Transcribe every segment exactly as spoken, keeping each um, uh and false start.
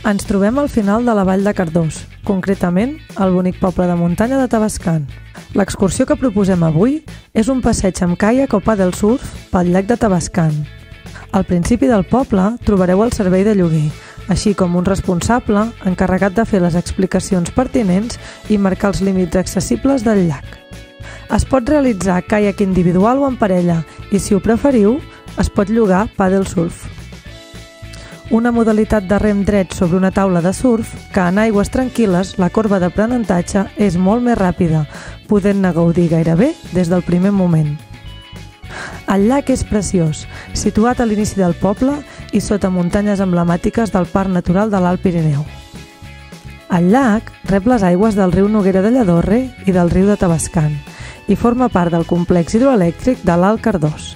Ens trobem al final de la vall de Cardós, concretament al bonic poble de muntanya de Tavascan. L'excursió que proposem avui és un passeig amb caiac o paddle surf pel llac de Tavascan. Al principi del poble trobareu el servei de lloguer, així com un responsable encarregat de fer les explicacions pertinents i marcar els límits accessibles del llac. Es pot realitzar caiac individual o en parella i, si ho preferiu, es pot llogar paddle surf. Una modalitat de rem dret sobre una taula de surf que en aigües tranquil·les la corba d'aprenentatge és molt més ràpida, podent-ne gaudir gairebé des del primer moment. El llac és preciós, situat a l'inici del poble i sota muntanyes emblemàtiques del Parc Natural de l'Alt Pirineu. El llac rep les aigües del riu Noguera de Lladorre i del riu de Tavascan i forma part del complex hidroelèctric de l'Alt Cardós,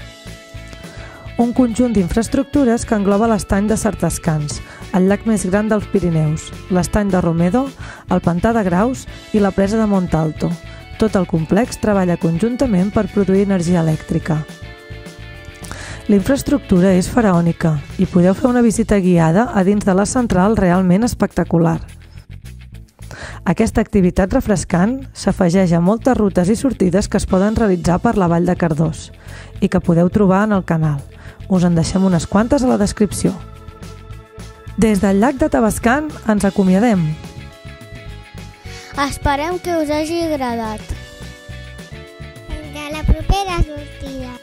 un conjunt d'infraestructures que engloba l'estany de Sartascans, el llac més gran dels Pirineus, l'estany de Romedo, el pantà de Graus i la presa de Montalto. Tot el complex treballa conjuntament per produir energia elèctrica. La infraestructura és faraònica i podeu fer una visita guiada a dins de la central realment espectacular. Aquesta activitat refrescant s'afegeix a moltes rutes i sortides que es poden realitzar per la vall de Cardós i que podeu trobar en el canal. Us en deixem unes quantes a la descripció. Des del llac de Tavascan ens acomiadem. Esperem que us hagi agradat. Fins a la propera sortida.